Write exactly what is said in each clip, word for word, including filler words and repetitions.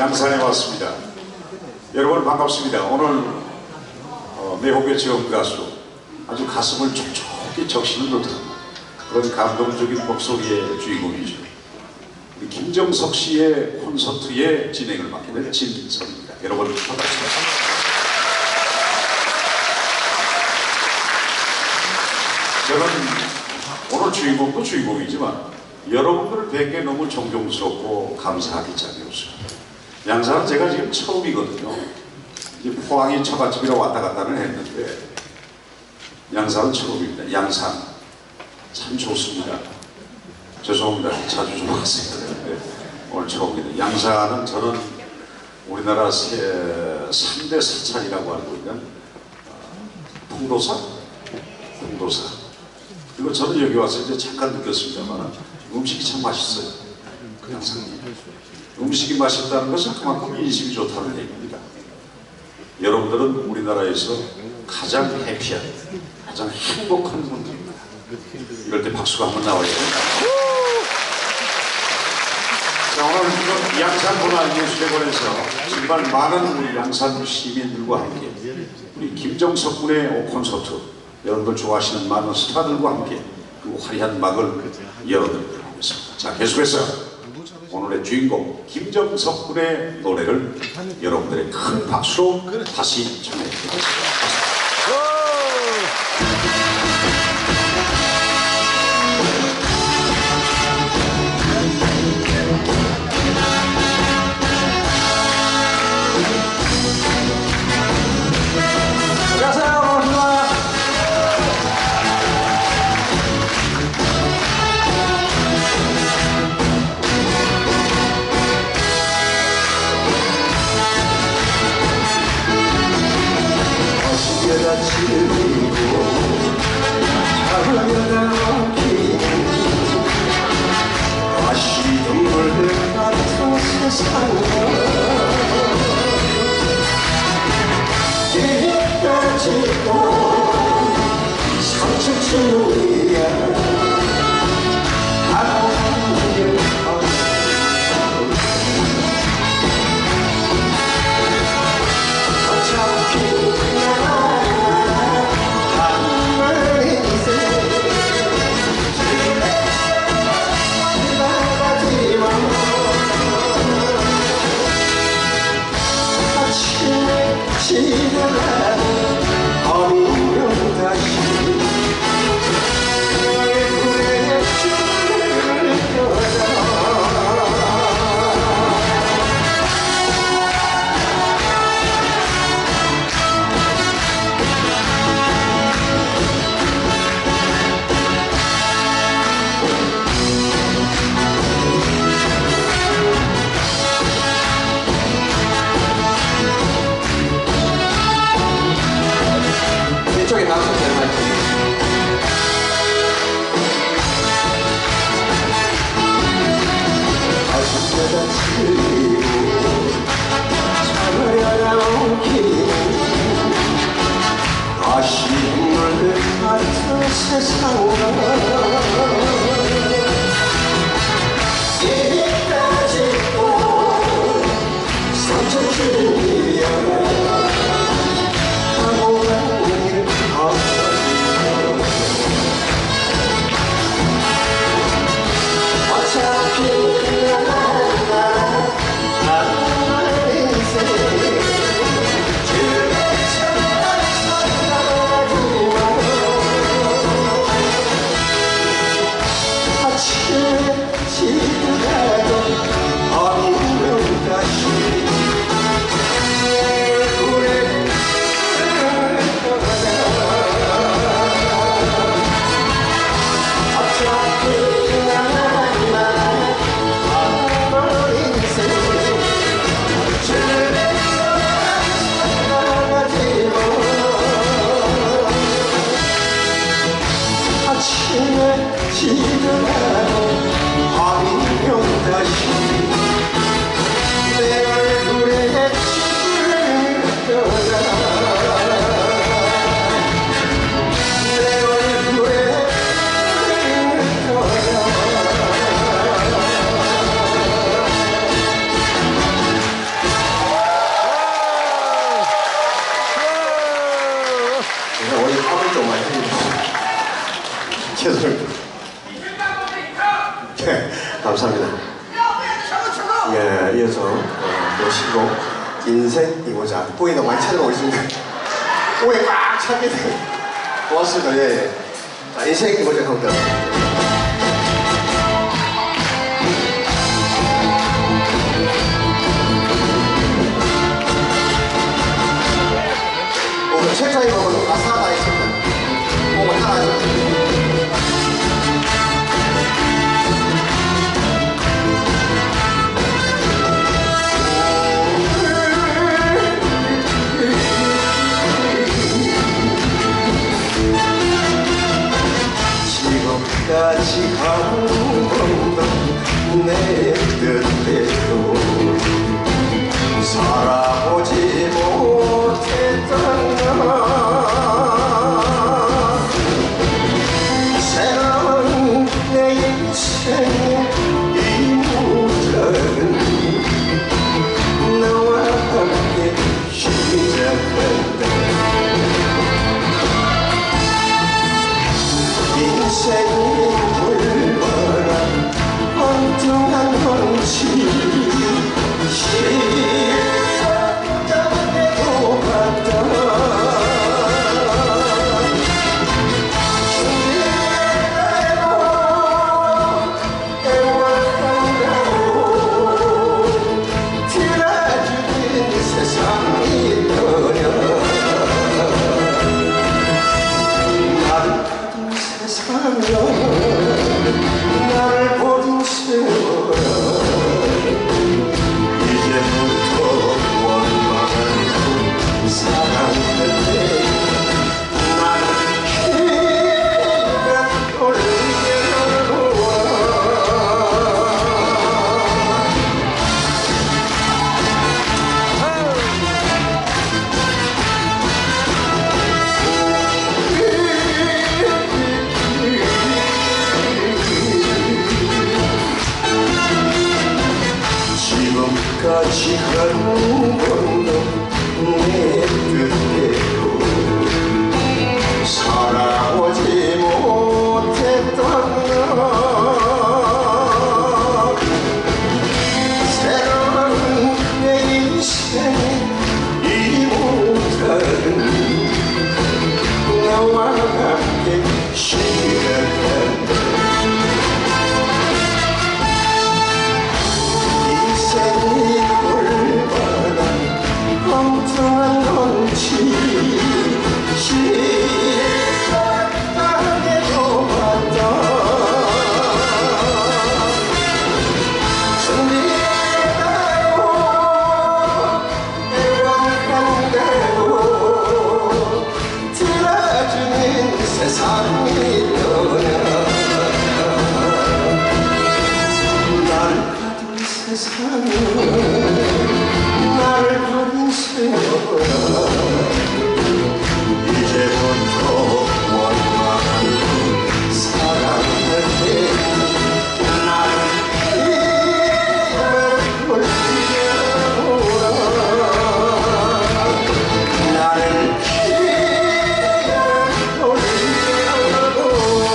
양산에 왔습니다. 여러분 반갑습니다. 오늘 어, 매혹의 지역 가수, 아주 가슴을 촉촉히 적시는 듯한 그런 감동적인 목소리의 주인공이죠. 우리 김정석 씨의 콘서트의 진행을 맡게 된 진선입니다. 여러분 반갑습니다. 저는 오늘 주인공도 주인공이지만 여러분들을 뵙기에 너무 존경스럽고 감사하기 짝이 없습니다. 양산은 제가 지금 처음이거든요. 이제 포항이 처갓집이라 왔다 갔다는 했는데 양산은 처음입니다. 양산 참 좋습니다. 죄송합니다. 자주 좀 하세요. 네. 오늘 처음입니다. 양산은 저는 우리나라 삼 대 사찰이라고 알고 있는 풍도사? 풍도사. 그리고 저는 여기 와서 이제 잠깐 느꼈습니다만 음식이 참 맛있어요. 양산이. 음식이 맛있다는 것은 그만큼 인심이 좋다는 얘기입니다. 여러분들은 우리나라에서 가장 해피한, 가장 행복한 분들입니다. 이럴 때 박수가 한번 나와야 됩니다. 자, 오늘 지금 양산문화예술에 관해서 정말 많은 우리 양산 시민들과 함께 우리 김정석 군의 콘서트, 여러분들 좋아하시는 많은 스타들과 함께 그 화려한 막을 열어드리도록 하겠습니다. 자, 계속해서 오늘의 주인공 김정석 군의 노래를 여러분들의 큰 박수로 다시 전해드리겠습니다. 죄송합니다. 네, 감사합니다. 예, 이어서 어, 모시고 인생이고자 뿌이도 많이 찾아오고 있습니다. 뿌이 꽉 차게 돼. 고맙습니다. 예, 예. 자, 인생이고자 합니다. 오늘 책상에 보면 가사가 있습니다. 보면 하나 있습니다. 지금까지 한 번도 내 뜻대로 살아보지 못했던 나 새로운 내 인생의 이 무작은 너와 함께 시작한다. 인생이 얼마나 엉뚱한 건지 시작하게도 봤다. 준비해도 애원한다고 틀어주는 세상이 너냐. 나를 버린 세월아 이제부터 원망하고 사랑할래. 나는 기가 올려놓아. 지금까지 한 번도 내 뜻대로 살아오지 못했던 나 새로운 내 인생의 이 모든 너와 함께 시작한다. 인생이 얼마나 엉뚱한 건지 시작하게도 봤다. 준비하고 애원한다고 틀어주는 세상이 너냐. 나를 버린 세월아 이제부터 원망하고 사랑할게. 나를 힘을 올려놓아. 나를 힘을 올려놓아.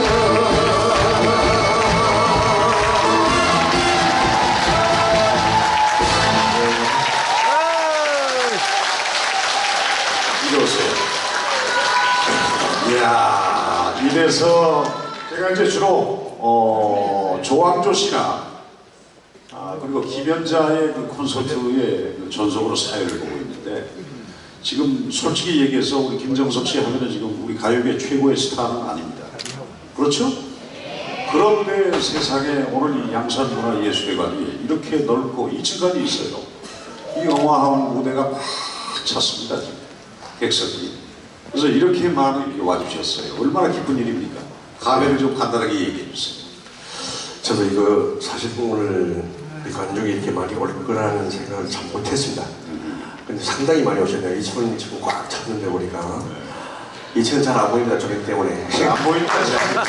이야, 이래서 제가 이제 주로 어, 조항조 씨나 아, 그리고 김연자의 그 콘서트의 그 전속으로 사회를 보고 있는데 지금 솔직히 얘기해서 우리 김정석 씨 하면은 지금 우리 가요계 최고의 스타는 아닙니다. 그렇죠? 그런데 세상에 오늘 이 양산문화예술회관이 이렇게 넓고 이 층까지 있어요. 이 어마어마한 무대가 막 찼습니다. 지금 객석이. 그래서 이렇게 많은 이렇게 와주셨어요. 얼마나 기쁜 일입니까? 감회를 좀 간단하게 얘기해 주세요. 저도 이거 사실 오늘 관중이 이렇게 많이 올 거라는 생각을 참 못했습니다. 근데 상당히 많이 오셨네요. 이 층은 지금 꽉 찼는데 보니까 이 층은 잘 안 보입니다. 조명 때문에. 안 보입니다. 제가.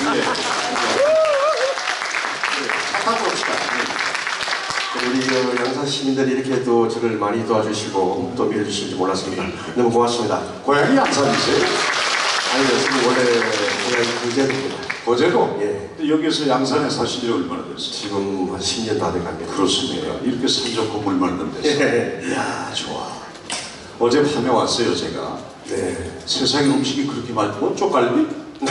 착하게 봅시다. 우리 그 양산 시민들이 이렇게 또 저를 많이 도와주시고 또 밀어주시는지 몰랐습니다. 너무 고맙습니다. 고향이 양산이세요? 아니요, 원래 고향이 경제도입니다. 어제도 예. 여기에서 양산에 사신 지 얼마나 됐어요? 지금 한 십 년 다 돼갑니다. 그렇습니다. 이렇게 산적 건물 만든 데서. 예. 이야, 좋아. 어제 밤에 왔어요, 제가. 네. 세상에 음식이 그렇게 맛있고, 쪽갈비?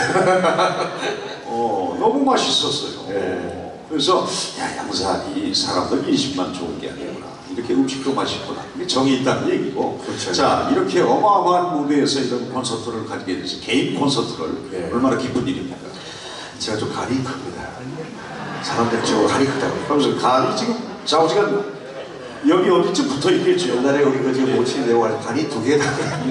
어, 너무 맛있었어요. 예. 그래서, 야, 양산이 사람들 인심만 좋은 게 아니구나. 이렇게 음식도 맛있구나. 이게 정이 있다는 얘기고. 그렇죠. 자, 이렇게 어마어마한 무대에서 이런 콘서트를 가지게 돼서 개인 콘서트를 예. 얼마나 기쁜 일입니까? 제가 좀 간이 큽니다. 사람들 좀 간이 크다고요. 그러면서 간이 지금 좌우지가 여기 어디쯤 붙어 있겠죠. 옛날에 우리 그 지금 모친 내용을 간이 두 개다.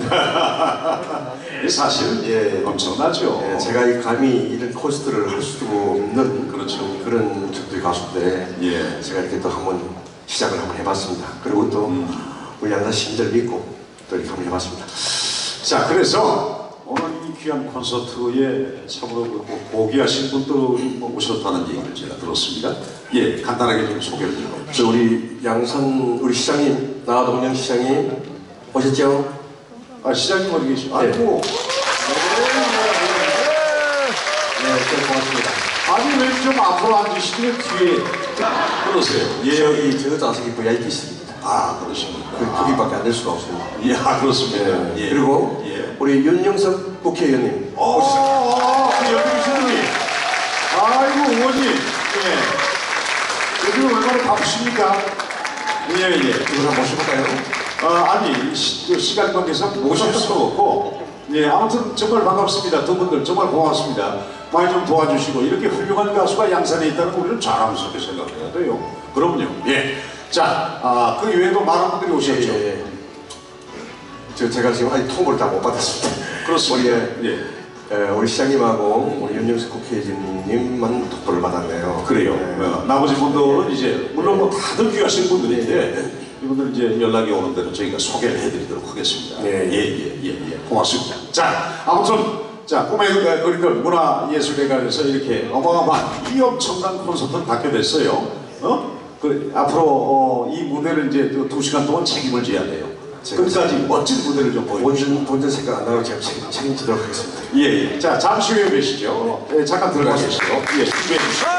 사실 예. 엄청나죠. 예, 제가 이 감히 이런 콘서트를 할 수도 없는 그렇죠. 그런 적들이 가수인데 예. 제가 이렇게 또 한번 시작을 한번 해봤습니다. 그리고 또 음. 우리 양산 시민들 믿고 또 이렇게 한번 해봤습니다. 자, 그래서 오늘 이 귀한 콘서트에 참으로 그 고귀하신 분들이 오셨다는 얘기를 제가 들었습니다. 예, 간단하게 좀 소개를 좀 해주세요. 저 우리 양산 우리 시장님 나동영 시장님 오셨죠? 아, 시장님 어디 계시죠? 네. 아이고. 네, 좀 고맙습니다. 아니, 왜 좀 앞으로 앉으시면 뒤에 그러세요? 예. 저기 저 좌석이 브이아이피십니다. 아, 그러십니까? 그 거기밖에 앉을 수가 없습니다. 예, 아, 그렇습니다. 예. 예. 그리고 예. 우리 윤영석 국회의원님 오, 오셨습니다. 그 옆에 계신 분이. 아이고, 의원님. 예. 요즘 얼마나 바쁘십니까? 예, 예. 이걸 한번 모셔볼까요? 아, 아니, 시, 시간 관계상 모실 수가 없고, 예, 아무튼 정말 반갑습니다. 두 분들 정말 고맙습니다. 많이 좀 도와주시고, 이렇게 훌륭한 가수가 양산에 있다는 거 우리는 자랑스럽게 생각해야 돼요. 그럼요. 예. 자, 아, 그 외에도 많은 분들이 오셨죠. 예, 예. 저 제가 지금 아직 통보를 다 못 받았습니다. 그렇습니다. 우리, 예. 에, 우리 시장님하고 우리 윤영석 국회의원님만 통보를 받았네요. 그래요. 예. 어, 나머지 분들은 이제, 물론 뭐 다들 귀하신 분들인데, 이분들 이제 연락이 오는 대로 저희가 소개를 해드리도록 하겠습니다. 예, 예. 예, 예, 예, 예. 고맙습니다. 자, 아무튼, 자, 꿈의 그러니까 문화예술회관에서 이렇게 어마어마한 이 엄청난 콘서트를 갖게 됐어요. 어? 그, 앞으로 어, 이 무대를 이제 또 두 시간 동안 책임을 져야 돼요. 끝까지 멋진 무대를 좀 보여주시죠. 본전, 본전 생각 안 나고 제가 책, 책임지도록 하겠습니다. 예, 예. 자, 잠시 후에 뵈시죠. 예, 잠깐 들어가 계시죠. 예, 준비해 주시죠.